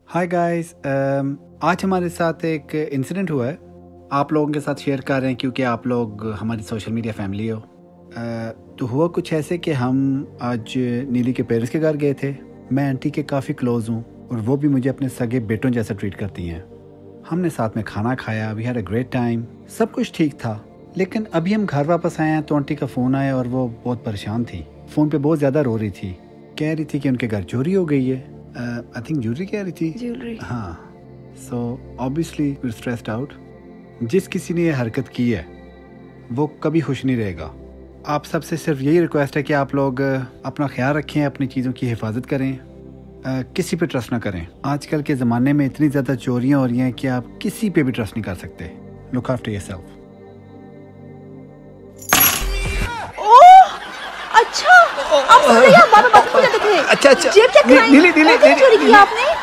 Hi guys, आज हमारे साथ एक इंसिडेंट हुआ है। आप लोगों के साथ शेयर कर रहे हैं क्योंकि आप लोग हमारी सोशल मीडिया फैमिली हो। तो हुआ कुछ ऐसे कि हम आज नीली के पेरेंट्स के घर गए थे। मैं आंटी के काफ़ी क्लोज़ हूँ और वो भी मुझे अपने सगे बेटों जैसा ट्रीट करती हैं। हमने साथ में खाना खाया, we had a great time, सब कुछ ठीक था। लेकिन अभी हम घर वापस आए हैं तो आंटी का फ़ोन आया और वो बहुत परेशान थी। फ़ोन पे बहुत ज़्यादा रो रही थी, कह रही थी कि उनके घर चोरी हो गई है। आई थिंक ज्वेलरी कह रही थी। ज्वेलरी। हाँ, so obviously we stressed out. जिस किसी ने ये हरकत की है वो कभी खुश नहीं रहेगा। आप सबसे सिर्फ यही रिक्वेस्ट है कि आप लोग अपना ख्याल रखें, अपनी चीज़ों की हिफाजत करें, किसी पे ट्रस्ट ना करें। आजकल के ज़माने में इतनी ज़्यादा चोरियां हो रही हैं कि आप किसी पे भी ट्रस्ट नहीं कर सकते। Look after yourself. अच्छा, आप समझ गए, आप बार-बार बात क्यों करते थे? अच्छा जेब चेक कराएं। नीली चोरी किया आपने?